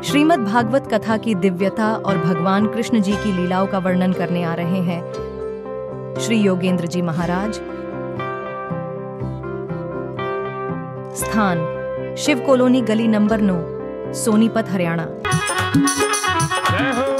श्रीमद् भागवत कथा की दिव्यता और भगवान कृष्ण जी की लीलाओं का वर्णन करने आ रहे हैं श्री योगेंद्र जी महाराज। स्थान शिव कॉलोनी, गली नंबर 9, सोनीपत, हरियाणा। जय हो।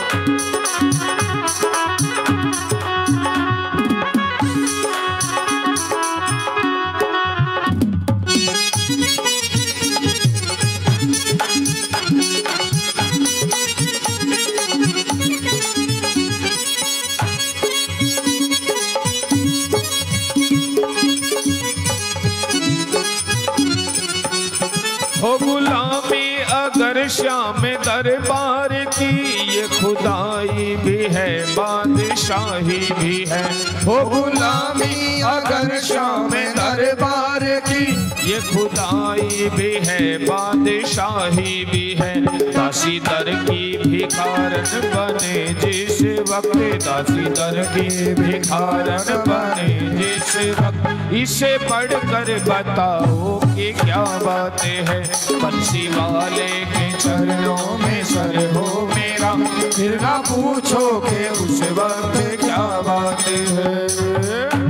हो गुलामी अगर श्याम दरबार की, ये खुदाई भी है बादशाही भी है। हो गुलामी अगर श्याम दरबार की, ये खुदाई भी है बादशाही भी है। दासी दर की भिखारन बने जिस वक्त, दासी दर की भिखारन बने जिस वक्त, इसे पढ़कर बताओ कि क्या बातें हैं। बंसी वाले के चरणों में सर हो मेरा, फिर ना पूछो कि उस वक्त क्या बातें हैं।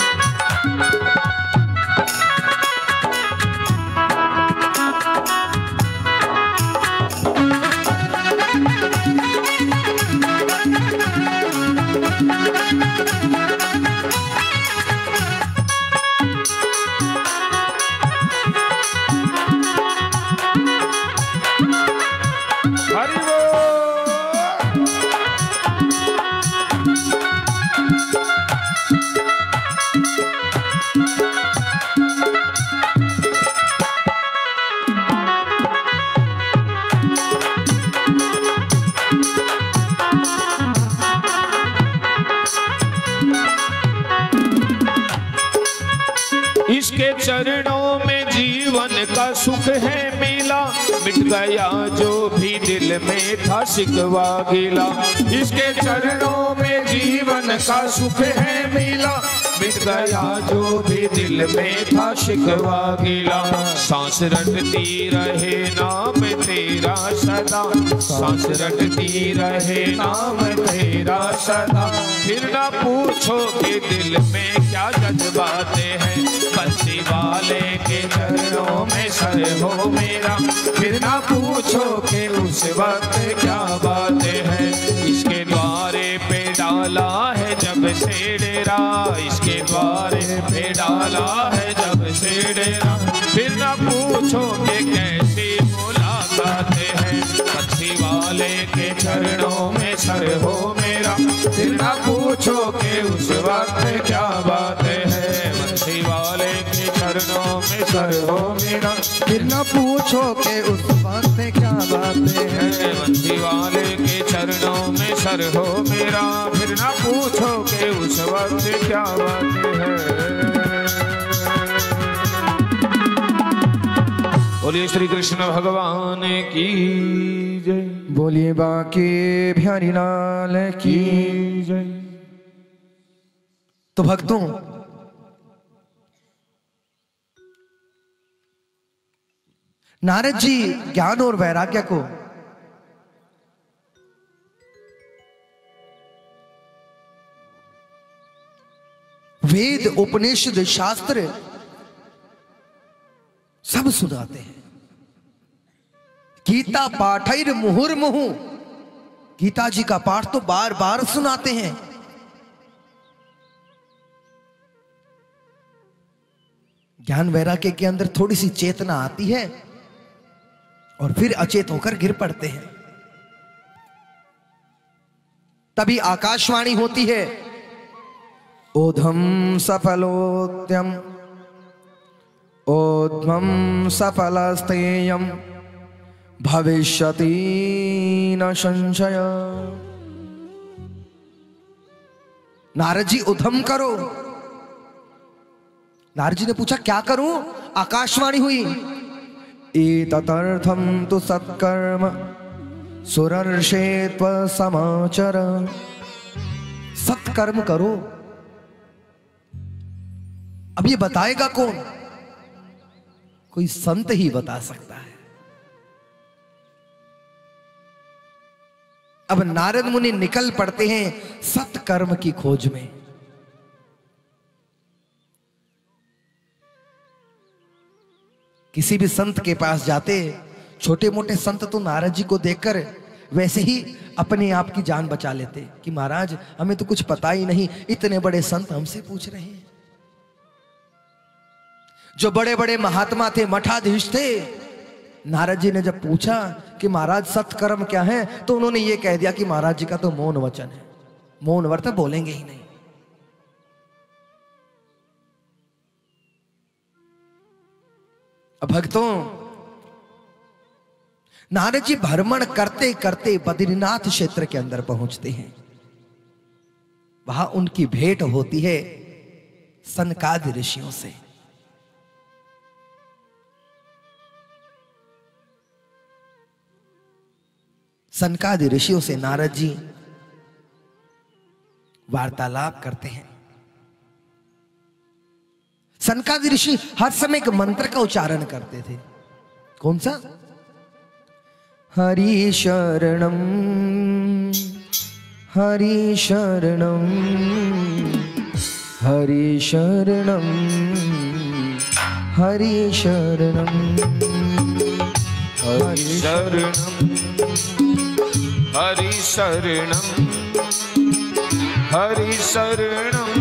इसके चरणों में जीवन का सुख है मिला, मिट गया जो भी दिल में था शिकवा गिला। इसके चरणों में जीवन का सुख है मिला, मिट गया जो भी दिल में था शिकवा गिला। सांस रटती रहे नाम तेरा सदा, सांस रटती रहे नाम तेरा सदा। फिर ना पूछो कि दिल में क्या जज्बातें हैं। बंसी वाले के चरणों में सर हो मेरा, फिर ना पूछो कि उस वक्त क्या बातें हैं। इसके द्वारे पे डाला है जब से डेरा, इसके द्वारे पे डाला है जब से डेरा। फिर ना पूछो कि कैसी मुलाकातें हैं। बंसी वाले के चरणों में सर हो मेरा, फिर ना पूछो कि उस वक्त क्या बातें हैं। बंसी वाले के चरणों में सर हो मेरा, फिर न पूछो कि उस वक्त क्या बातें हैं। बंसी वाले के चरणों में सर हो मेरा, फिर न पूछो कि उस वक्त क्या बातें हैं। बोलिए श्री कृष्ण भगवान की जय। बोलिए बाकी बिहारी लाल की जय। तो भक्तों, नारद जी ज्ञान और वैराग्य को वेद, उपनिषद, शास्त्र सब सुनाते हैं। गीता पाठैर मुहुर्मुहु, गीता जी का पाठ तो बार बार सुनाते हैं। ज्ञान वैराग्य के अंदर थोड़ी सी चेतना आती है और फिर अचेत होकर गिर पड़ते हैं। तभी आकाशवाणी होती है, ओधम सफलोत्यम ओध्वम सफलस्तेयम भविष्यति न संशय। नारद जी उधम करो। नारद जी ने पूछा क्या करूं? आकाशवाणी हुई, एतदर्थम तु सत्कर्म सुरर्षे त्व समाचर। सत्कर्म करो। अब ये बताएगा कौन? कोई संत ही बता सकता है। अब नारद मुनि निकल पड़ते हैं सत्कर्म की खोज में। किसी भी संत के पास जाते, छोटे मोटे संत तो नारद जी को देखकर वैसे ही अपने आप की जान बचा लेते कि महाराज हमें तो कुछ पता ही नहीं, इतने बड़े संत हमसे पूछ रहे हैं। जो बड़े बड़े महात्मा थे, मठाधीश थे, नारद जी ने जब पूछा कि महाराज सत्कर्म क्या है, तो उन्होंने ये कह दिया कि महाराज जी का तो मौन वचन है, मौन व्रत बोलेंगे ही नहीं। अब भक्तों, नारद जी भ्रमण करते करते बद्रीनाथ क्षेत्र के अंदर पहुंचते हैं। वहां उनकी भेंट होती है सनकादि ऋषियों से। सनकादि ऋषियों से नारद जी वार्तालाप करते हैं। सनकादि ऋषि हर समय एक मंत्र का उच्चारण करते थे। कौन सा? हरि शरणम हरि शरणम हरि शरणम हरि शरणम हरि शरणम हरि शरणम हरि शरणम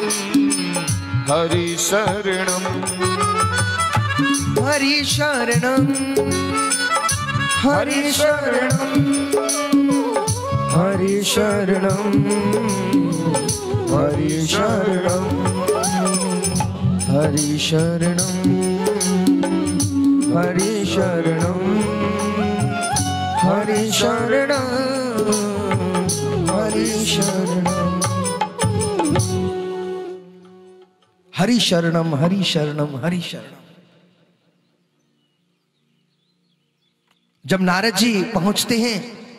हरि शरणम हरि शरणम हरि शरणम हरि शरणम हरि शरणम हरि शरणम हरि शरणम हरि शरणम हरि शरणम हरि शरणम हरि शरणम हरि शरणम। जब नारद जी पहुंचते हैं,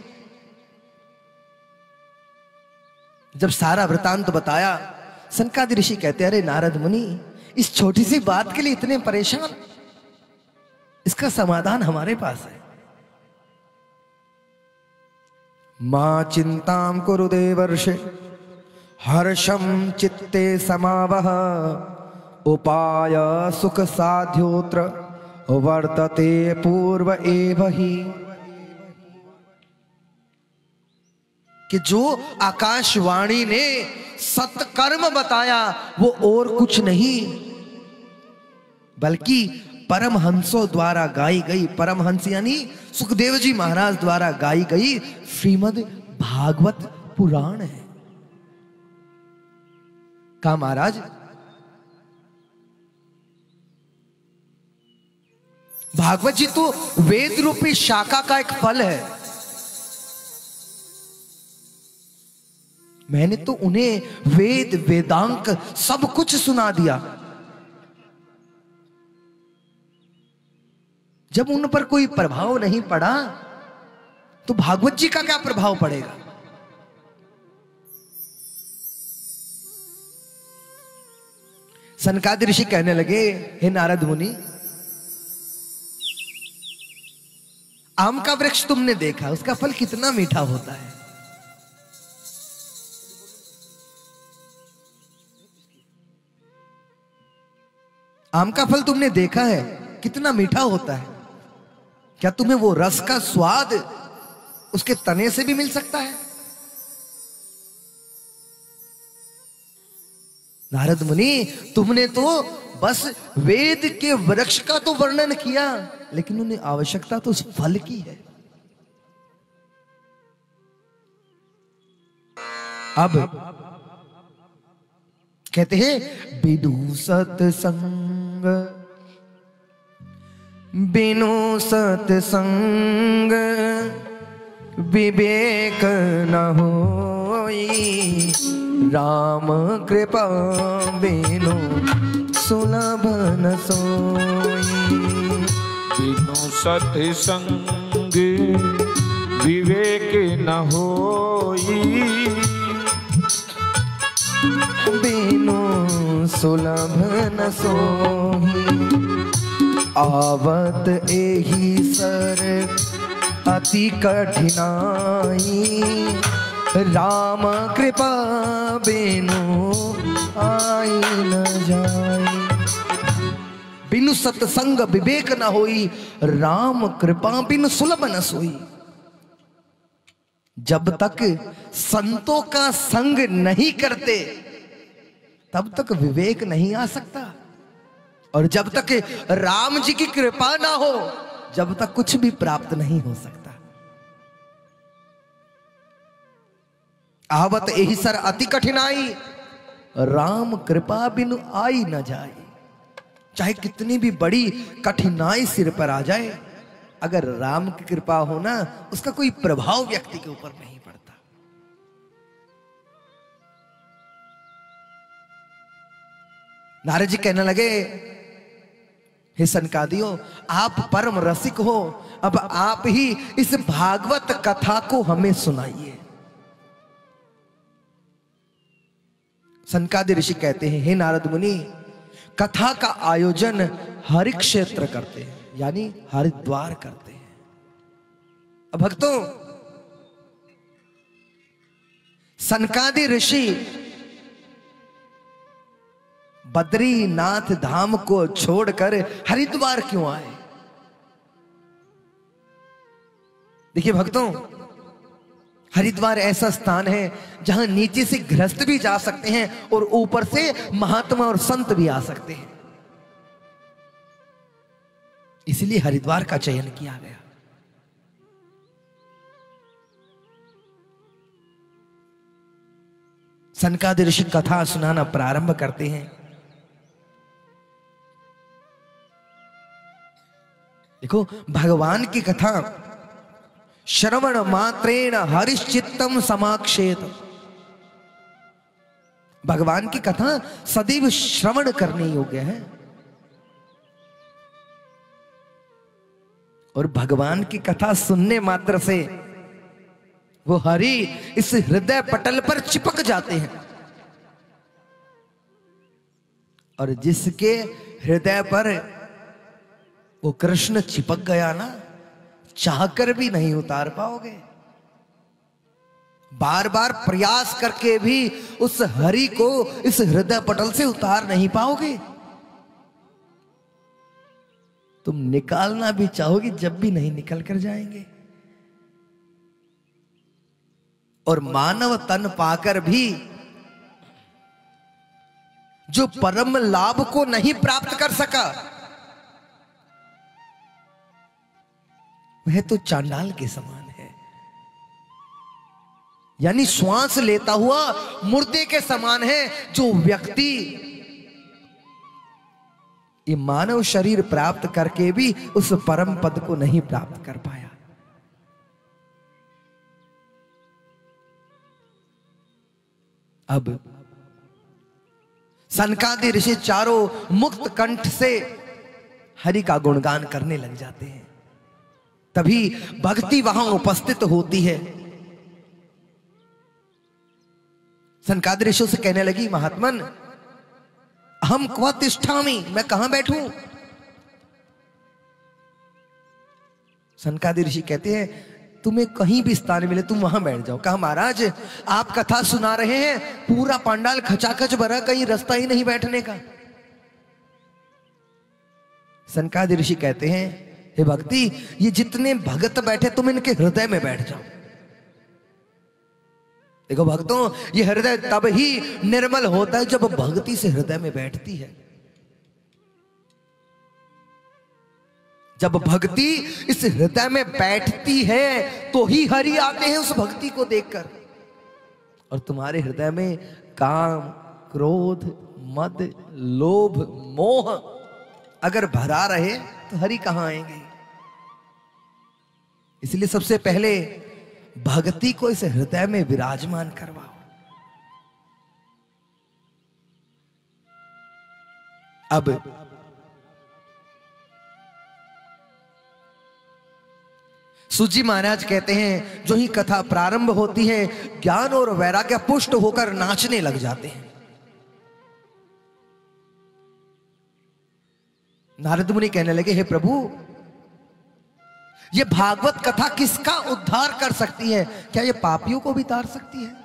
जब सारा वृतांत बताया, सनकादि ऋषि कहते हैं, अरे नारद मुनि, इस छोटी सी बात के लिए इतने परेशान, इसका समाधान हमारे पास है। मां चिंताम कुरु देवर्षे हर्षम चित्ते समावह उपाय सुख साध्योत्र वर्तते पूर्व एव ही। कि जो आकाशवाणी ने सत्कर्म बताया वो और कुछ नहीं बल्कि परमहंसों द्वारा गाई गई, परमहंस यानी सुखदेव जी महाराज द्वारा गाई गई श्रीमद् भागवत पुराण है। कहा महाराज, भागवत जी तो वेद रूपी शाखा का एक फल है। मैंने तो उन्हें वेद वेदांक सब कुछ सुना दिया। जब उन पर कोई प्रभाव नहीं पड़ा तो भागवत जी का क्या प्रभाव पड़ेगा? सनकादि ऋषि कहने लगे, हे नारद मुनि, आम का वृक्ष तुमने देखा, उसका फल कितना मीठा होता है। आम का फल तुमने देखा है, कितना मीठा होता है। क्या तुम्हें वो रस का स्वाद उसके तने से भी मिल सकता है? नारद मुनि, तुमने तो बस वेद के वृक्ष का तो वर्णन किया, लेकिन उन्हें आवश्यकता तो उस फल की है। अब कहते हैं, बिनु सत्संग बिनु सत्संग विवेक न होई, राम कृपा बिनु सुलभ न सोई। बिनु सत्संग विवेक न होई, बिनु सुलभ न सोही। आवत एही सर अति कठिनाई, राम कृपा बिनु आई न जाई। बिनु सत्संग विवेक न होई, राम कृपा बिनु सुलभ न सोई। जब तक संतों का संग नहीं करते तब तक विवेक नहीं आ सकता, और जब तक राम जी की कृपा ना हो जब तक कुछ भी प्राप्त नहीं हो सकता। आवत यही सर अति कठिनाई, राम कृपा बिनु आई न जाए। चाहे कितनी भी बड़ी कठिनाई सिर पर आ जाए, अगर राम की कृपा हो ना, उसका कोई प्रभाव व्यक्ति के ऊपर नहीं पड़ता। नारद जी कहने लगे, हे सनकादियों, आप परम रसिक हो, अब आप ही इस भागवत कथा को हमें सुनाइए। सनकादि ऋषि कहते हैं, हे नारद मुनि, कथा का आयोजन हरि क्षेत्र करते हैं, यानी हरिद्वार करते हैं। अब भक्तों, सनकादि ऋषि बद्रीनाथ धाम को छोड़कर हरिद्वार क्यों आए? देखिए भक्तों, हरिद्वार ऐसा स्थान है जहां नीचे से गृहस्थ भी जा सकते हैं और ऊपर से महात्मा और संत भी आ सकते हैं, इसलिए हरिद्वार का चयन किया गया। सनकादि ऋषि कथा सुनाना प्रारंभ करते हैं। देखो, भगवान की कथा श्रवण मात्रेण हरिश्चित्तम समाक्षेत। भगवान की कथा सदैव श्रवण करने योग्य है, और भगवान की कथा सुनने मात्र से वो हरि इस हृदय पटल पर चिपक जाते हैं, और जिसके हृदय पर वो कृष्ण चिपक गया ना, चाहकर भी नहीं उतार पाओगे। बार बार प्रयास करके भी उस हरि को इस हृदय पटल से उतार नहीं पाओगे। तुम निकालना भी चाहोगे, जब भी नहीं निकल कर जाएंगे। और मानव तन पाकर भी जो परम लाभ को नहीं प्राप्त कर सका, वह तो चांडाल के समान है, यानी श्वास लेता हुआ मुर्दे के समान है। जो व्यक्ति ये मानव शरीर प्राप्त करके भी उस परम पद को नहीं प्राप्त कर पाया। अब सनकादि ऋषि चारों मुक्त कंठ से हरि का गुणगान करने लग जाते हैं। तभी भक्ति वहां उपस्थित होती है। सनकादि ऋषि से कहने लगी, महात्मन, हम क्व तिष्ठामि, मैं कहां बैठूं? सनकादि ऋषि कहते हैं, तुम्हें कहीं भी स्थान मिले तुम वहां बैठ जाओ। कहा, महाराज आप कथा सुना रहे हैं, पूरा पंडाल खचाखच भरा, कहीं रास्ता ही नहीं बैठने का। सनकादि ऋषि कहते हैं, हे भक्ति, ये जितने भगत बैठे तुम इनके हृदय में बैठ जाओ। देखो भक्तों, ये हृदय तब ही निर्मल होता है जब भक्ति से हृदय में बैठती है। जब भक्ति इस हृदय में बैठती है तो ही हरि आते हैं उस भक्ति को देखकर। और तुम्हारे हृदय में काम, क्रोध, मद, लोभ, मोह अगर भरा रहे तो हरि कहां आएंगे? इसलिए सबसे पहले भक्ति को इस हृदय में विराजमान करवाओ। अब सूजी महाराज कहते हैं, जो ही कथा प्रारंभ होती है, ज्ञान और वैराग्य पुष्ट होकर नाचने लग जाते हैं। नारद मुनि कहने लगे, हे प्रभु, ये भागवत कथा किसका उद्धार कर सकती है? क्या ये पापियों को भी तार सकती है?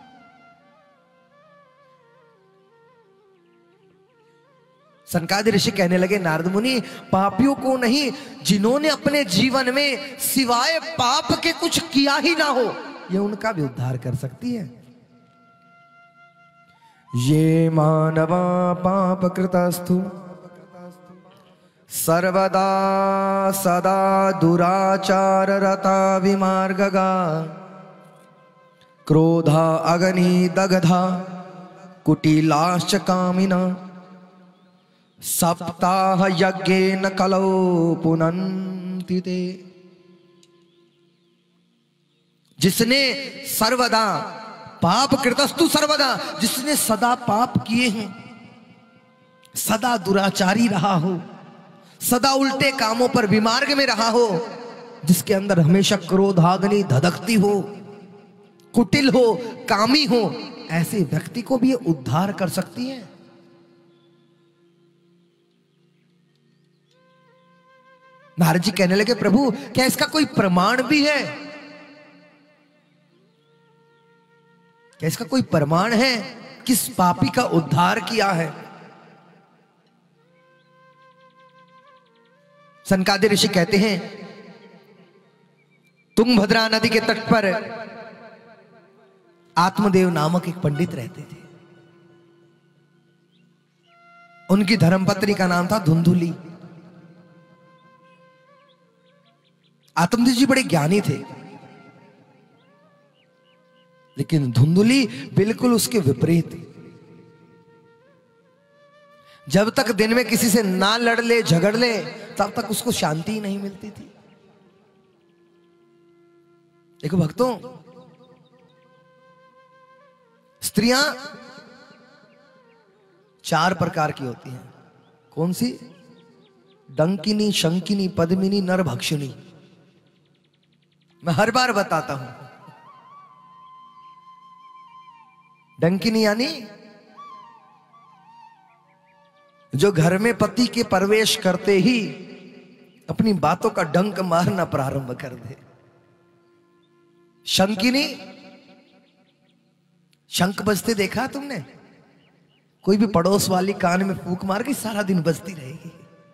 सनकादिक ऋषि कहने लगे, नारद मुनि, पापियों को नहीं, जिन्होंने अपने जीवन में सिवाय पाप के कुछ किया ही ना हो, ये उनका भी उद्धार कर सकती है। ये मानवा पाप कृतस्तु सर्वदा सदा दुराचार रता विमार्गगा क्रोधा अग्नि दग्धा कुटिलाश्च कामिना सप्ताह यज्ञेन कलौ पुनन्ति ते। जिसने सर्वदा पाप कृतस्तु सर्वदा, जिसने सदा पाप किए हैं, सदा दुराचारी रहा हो, सदा उल्टे कामों पर विमार्ग में रहा हो, जिसके अंदर हमेशा क्रोधाग्नि धधकती हो, कुटिल हो, कामी हो, ऐसे व्यक्ति को भी उद्धार कर सकती है। नारद जी कहने लगे, प्रभु क्या इसका कोई प्रमाण भी है? क्या इसका कोई प्रमाण है? किस पापी का उद्धार किया है? सनकादिक ऋषि कहते हैं, तुंगभद्रा नदी के तट पर आत्मदेव नामक एक पंडित रहते थे। उनकी धर्मपत्नी का नाम था धुंधुली। आत्मदेव जी बड़े ज्ञानी थे, लेकिन धुंधुली बिल्कुल उसके विपरीत। जब तक दिन में किसी से ना लड़ ले, झगड़ ले, तब तक उसको शांति ही नहीं मिलती थी। देखो भक्तों, स्त्रियां 4 प्रकार की होती हैं। कौन सी? डंकिनी, शंकिनी, पद्मिनी, नरभक्षिणी। मैं हर बार बताता हूं। डंकिनी यानी जो घर में पति के प्रवेश करते ही अपनी बातों का डंक मारना प्रारंभ कर दे। शंकिनी, शंख बजते देखा तुमने? कोई भी पड़ोस वाली कान में फूंक मार के सारा दिन बजती रहेगी।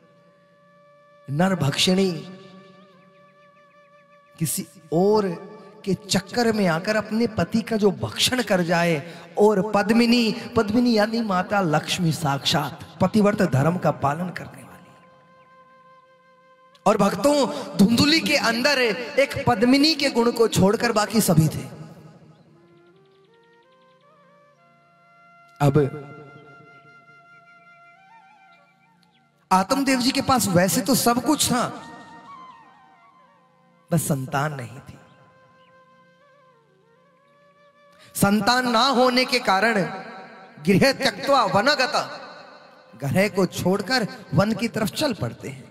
नरभक्षिणी, किसी और के चक्कर में आकर अपने पति का जो भक्षण कर जाए। और पद्मिनी, पद्मिनी यानी माता लक्ष्मी साक्षात, पतिव्रत धर्म का पालन करने वाली। और भक्तों, धुंधुली के अंदर एक पद्मिनी के गुण को छोड़कर बाकी सभी थे। अब आत्मदेव जी के पास वैसे तो सब कुछ था, बस संतान नहीं थी। संतान ना होने के कारण गृह त्यक्त्वा वनगता, गृह को छोड़कर वन की तरफ चल पड़ते हैं।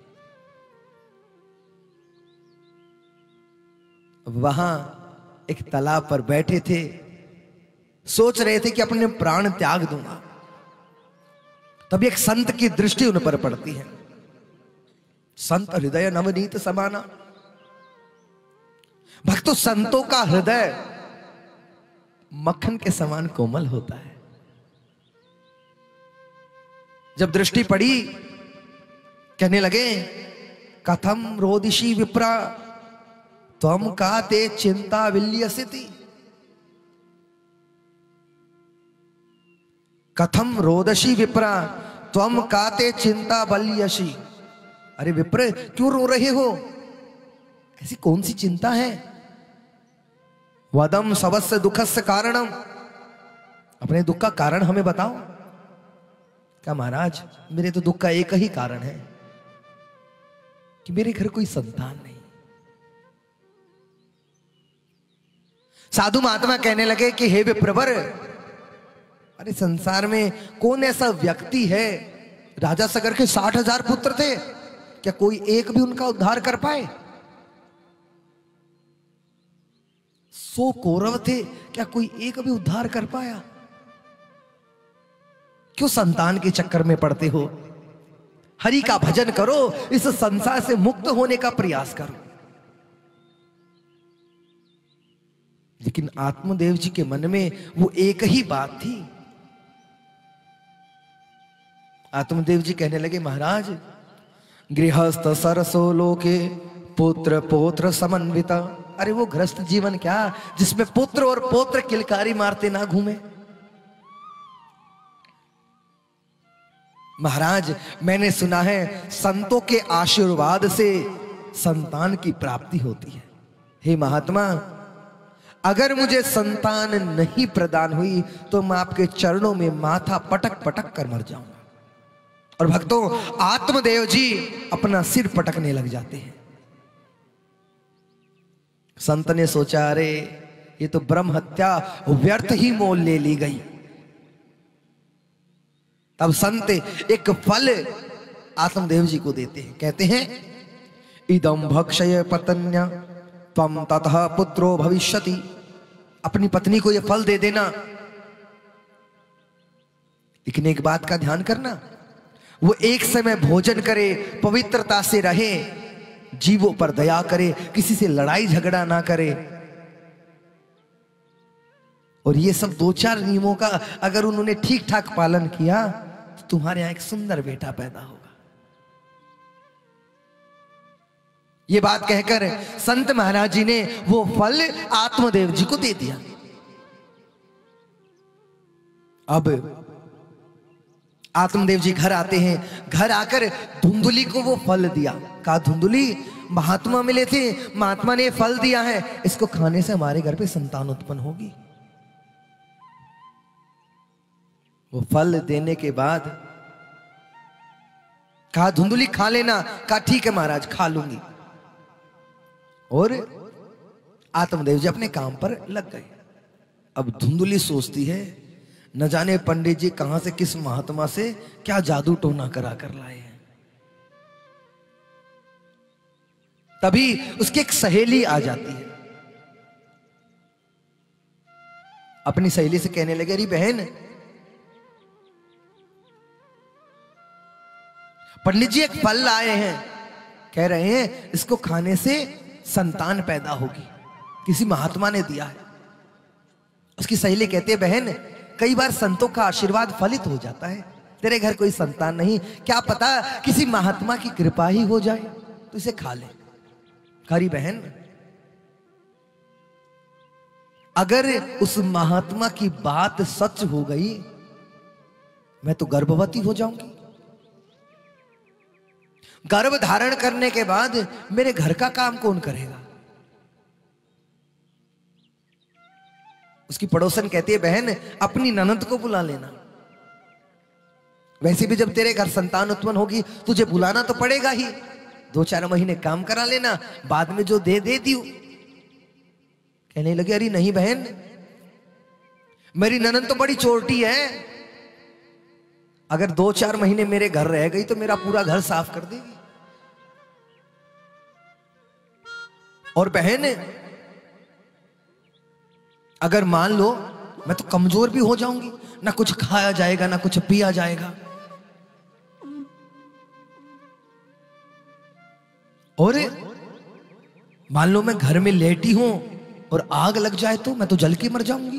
वहां एक तालाब पर बैठे थे, सोच रहे थे कि अपने प्राण त्याग दूंगा। तभी एक संत की दृष्टि उन पर पड़ती है। संत हृदय नवनीत समाना। भक्तों, संतों का हृदय मक्खन के समान कोमल होता है। जब दृष्टि पड़ी, कहने लगे, कथम रोदिशी विप्रा त्वम का ते चिंता विल्यसिति। कथम रोदशी विप्रा त्वम का ते चिंता बल्यसी। अरे विप्र, क्यों रो रहे हो? ऐसी कौन सी चिंता है? वदम सबस्य दुखस्य कारणम। अपने दुख का कारण हमें बताओ। क्या महाराज, मेरे तो दुख का एक ही कारण है कि मेरे घर कोई संतान नहीं। साधु महात्मा कहने लगे कि हे विप्रवर, अरे संसार में कौन ऐसा व्यक्ति है? राजा सगर के 60,000 पुत्र थे, क्या कोई एक भी उनका उद्धार कर पाए? 100 कौरव थे, क्या कोई एक भी उद्धार कर पाया? क्यों संतान के चक्कर में पड़ते हो? हरि का भजन करो, इस संसार से मुक्त होने का प्रयास करो। लेकिन आत्मदेव जी के मन में वो एक ही बात थी। आत्मदेव जी कहने लगे, महाराज गृहस्थ सरसो लोके पुत्र पौत्र समन्विता। अरे वो गृहस्थ जीवन क्या जिसमें पुत्र और पौत्र किलकारी मारते ना घूमे। महाराज मैंने सुना है संतों के आशीर्वाद से संतान की प्राप्ति होती है। हे महात्मा, अगर मुझे संतान नहीं प्रदान हुई तो मैं आपके चरणों में माथा पटक पटक कर मर जाऊंगा। और भक्तों, आत्मदेव जी अपना सिर पटकने लग जाते हैं। संत ने सोचा, अरे ये तो ब्रह्म हत्या व्यर्थ ही मोल ले ली गई। तब संत एक फल आत्मदेव जी को देते हैं, कहते हैं इदम भक्षय पतन्या त्वं ततः पुत्रो भविष्यति। अपनी पत्नी को यह फल दे देना, लेकिन एक बात का ध्यान करना, वो एक समय भोजन करे, पवित्रता से रहे, जीवों पर दया करे, किसी से लड़ाई झगड़ा ना करे। और ये सब 2-4 नियमों का अगर उन्होंने ठीक ठाक पालन किया तो तुम्हारे यहां एक सुंदर बेटा पैदा होगा। ये बात कहकर संत महाराज जी ने वो फल आत्मदेव जी को दे दिया। अब आत्मदेव जी घर आते हैं। घर आकर धुंधुली को वो फल दिया। कहा, धुंधुली महात्मा मिले थे, महात्मा ने फल दिया है, इसको खाने से हमारे घर पे संतान उत्पन्न होगी। वो फल देने के बाद कहा, धुंधुली खा लेना। कहा, ठीक है महाराज, खा लूंगी। और आत्मदेव जी अपने काम पर लग गए। अब धुंधुली सोचती है, न जाने पंडित जी कहां से किस महात्मा से क्या जादू टोना करा कर लाए हैं। तभी उसकी एक सहेली आ जाती है। अपनी सहेली से कहने लगे, अरे बहन, पंडित जी एक फल लाए हैं, कह रहे हैं इसको खाने से संतान पैदा होगी, किसी महात्मा ने दिया है। उसकी सहेली कहती है, बहन कई बार संतों का आशीर्वाद फलित हो जाता है, तेरे घर कोई संतान नहीं, क्या पता किसी महात्मा की कृपा ही हो जाए, तो इसे खा ले। खरी बहन, अगर उस महात्मा की बात सच हो गई, मैं तो गर्भवती हो जाऊंगी। गर्भ धारण करने के बाद मेरे घर का काम कौन करेगा? उसकी पड़ोसन कहती है, बहन अपनी ननद को बुला लेना, वैसे भी जब तेरे घर संतान उत्पन्न होगी तुझे बुलाना तो पड़ेगा ही, 2-4 महीने काम करा लेना, बाद में जो दे दियो। कहने लगे, अरे नहीं बहन, मेरी ननद तो बड़ी चोटी है, अगर 2-4 महीने मेरे घर रह गई तो मेरा पूरा घर साफ कर देगी। और बहन अगर मान लो मैं तो कमजोर भी हो जाऊंगी, ना कुछ खाया जाएगा ना कुछ पिया जाएगा। और मान लो मैं घर में लेटी हूं और आग लग जाए तो मैं तो जल के मर जाऊंगी।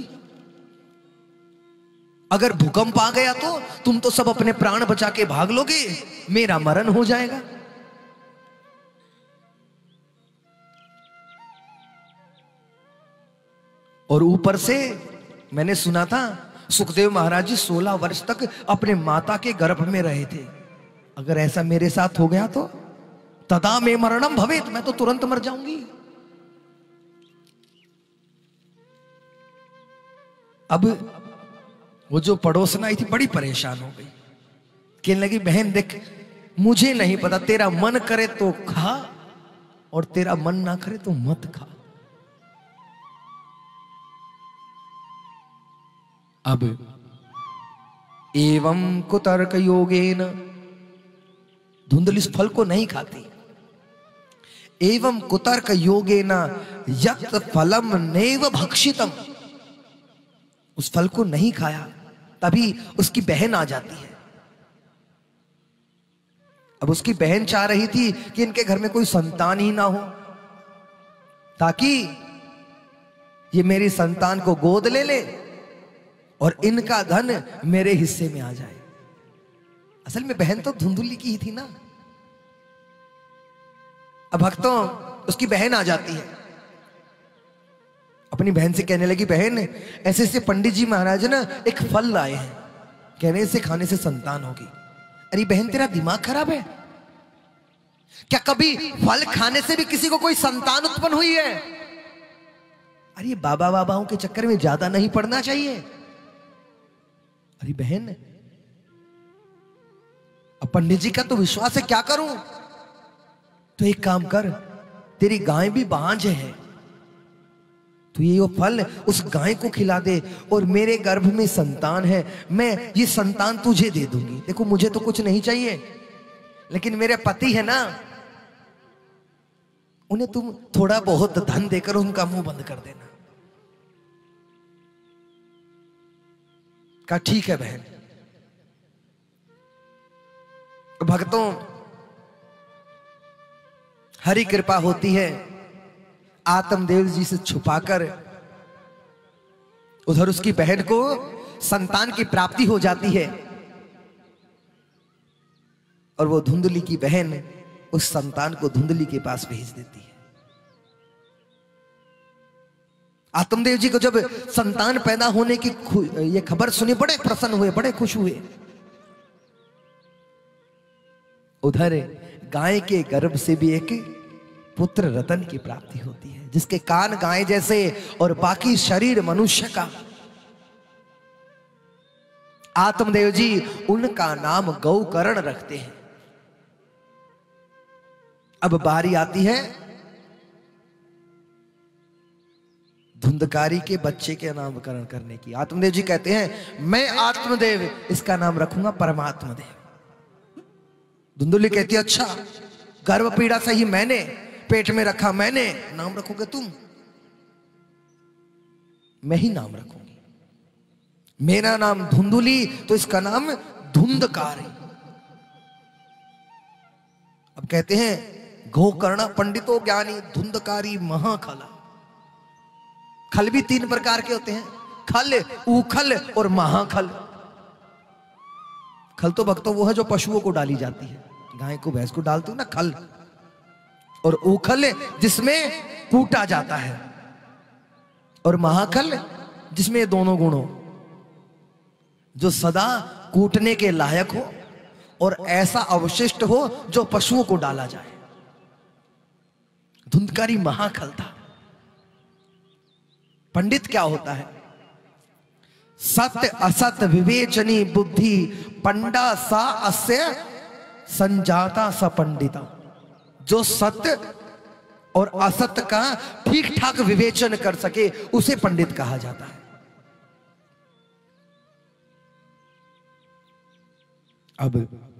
अगर भूकंप आ गया तो तुम तो सब अपने प्राण बचा के भाग लोगे, मेरा मरण हो जाएगा। और ऊपर से मैंने सुना था सुखदेव महाराज जी 16 वर्ष तक अपने माता के गर्भ में रहे थे। अगर ऐसा मेरे साथ हो गया तो तदा में मरणम भवेत, मैं तो तुरंत मर जाऊंगी। अब वो जो पड़ोसन आई थी बड़ी परेशान हो गई, कहने लगी, बहन देख, मुझे नहीं पता, तेरा मन करे तो खा और तेरा मन ना करे तो मत खा। अब एवं कुतर्क योगेन, धुंधली इस फल को नहीं खाती। एवं कुतर्क योगेन यत् फलम नैव भक्षितम, उस फल को नहीं खाया। तभी उसकी बहन आ जाती है। अब उसकी बहन चाह रही थी कि इनके घर में कोई संतान ही ना हो, ताकि ये मेरी संतान को गोद ले ले और इनका धन मेरे हिस्से में आ जाए। असल में बहन तो धुंधुली की ही थी ना। अब भक्तों उसकी बहन आ जाती है, अपनी बहन से कहने लगी, बहन ऐसे ऐसे पंडित जी महाराज ना एक फल लाए हैं, कहने से खाने से संतान होगी। अरे बहन तेरा दिमाग खराब है क्या? कभी फल खाने से भी किसी को कोई संतान उत्पन्न हुई है? अरे बाबा बाबाओं के चक्कर में ज्यादा नहीं पड़ना चाहिए। अरे बहन अब पंडित जी का तो विश्वास है, क्या करूं? तो एक काम कर, तेरी गाय भी बांझ है, तो ये वो फल उस गाय को खिला दे और मेरे गर्भ में संतान है, मैं ये संतान तुझे दे दूंगी। देखो मुझे तो कुछ नहीं चाहिए, लेकिन मेरे पति है ना, उन्हें तुम थोड़ा बहुत धन देकर उनका मुंह बंद कर देना। कहा ठीक है बहन। भक्तों हरि कृपा होती है, आत्मदेव जी से छुपाकर उधर उसकी बहन को संतान की प्राप्ति हो जाती है और वो धुंधली की बहन उस संतान को धुंधली के पास भेज देती है। आत्मदेव जी को जब संतान पैदा होने की ये खबर सुनी, बड़े प्रसन्न हुए, बड़े खुश हुए। उधर गाय के गर्भ से भी एक पुत्र रतन की प्राप्ति होती है, जिसके कान गाय जैसे और बाकी शरीर मनुष्य का। आत्मदेव जी उनका नाम गौकर्ण रखते हैं। अब बारी आती है धुंधकारी के बच्चे के नामकरण करने की। आत्मदेव जी कहते हैं मैं आत्मदेव इसका नाम रखूंगा परमात्मा देव। धुंधुली कहती है अच्छा, गर्भ पीड़ा सही मैंने, पेट में रखा मैंने, नाम रखोगे तुम? मैं ही नाम रखूंगी। मेरा नाम धुंधुली तो इसका नाम धुंधकारी। अब कहते हैं गोकर्ण पंडितो ज्ञानी धुंधकारी महाखला। खल भी तीन प्रकार के होते हैं, खल, उखल और महाखल। खल तो भक्तों वो है जो पशुओं को डाली जाती है, गाय को भैंस को डालते हो ना खल, और उखल जिसमें कूटा जाता है, और महाखल जिसमें ये दोनों गुण हो, जो सदा कूटने के लायक हो और ऐसा अवशिष्ट हो जो पशुओं को डाला जाए। धुंधकारी महाखल था। पंडित क्या होता है? सत्य असत विवेचनी बुद्धि पंडा सा अस्य संजाता स पंडिता। जो सत्य और असत्य का ठीक ठाक विवेचन कर सके उसे पंडित कहा जाता है। अब